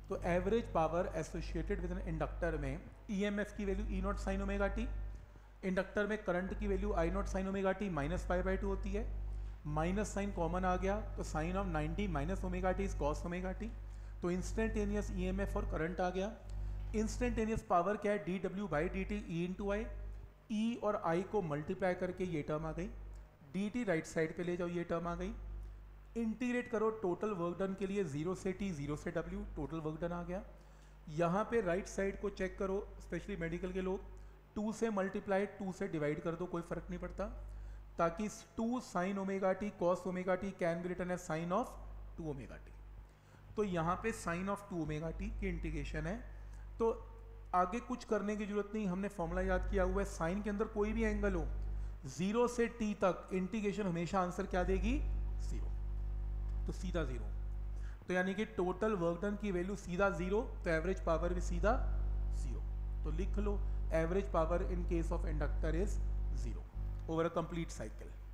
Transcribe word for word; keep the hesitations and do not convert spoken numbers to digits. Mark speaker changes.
Speaker 1: तो average power associated with an inductor में EMF की value E naught sine omega t, inductor में current की value I naught sine omega t minus pi by two होती है। Minus sine common आ गया तो sine of ninety minus omega t is cos omega t, तो instantaneous EMF और current आ गया। इंस्टेंटेनियस पावर क्या है, D W by D T E into I, E और आई को मल्टीप्लाई करके ये टर्म आ गई, डी टी राइट साइड पे ले जाओ ये टर्म आ गई। इंटीग्रेट करो टोटल वर्क डन के लिए, जीरो से टी जीरो से डब्ल्यू, टोटल वर्क डन आ गया। यहाँ पे राइट साइड को चेक करो, स्पेशली मेडिकल के लोग, टू से मल्टीप्लाई टू से डिवाइड कर दो, कोई फर्क नहीं पड़ता, ताकि two sine omega t cos omega t can be written as sine of two omega t. तो यहाँ पे sine of two omega t की इंटीग्रेशन है। तो आगे कुछ करने की जरूरत नहीं, हमने फॉर्मूला याद किया हुआ है, साइन के अंदर कोई भी एंगल हो जीरो से टी तक इंटीग्रेशन हमेशा आंसर क्या देगी, जीरो, तो सीधा जीरो। तो यानी कि टोटल वर्क डन की वैल्यू सीधा जीरो, तो एवरेज पावर भी सीधा जीरो। तो लिख लो average power in case of inductor is zero over a complete cycle.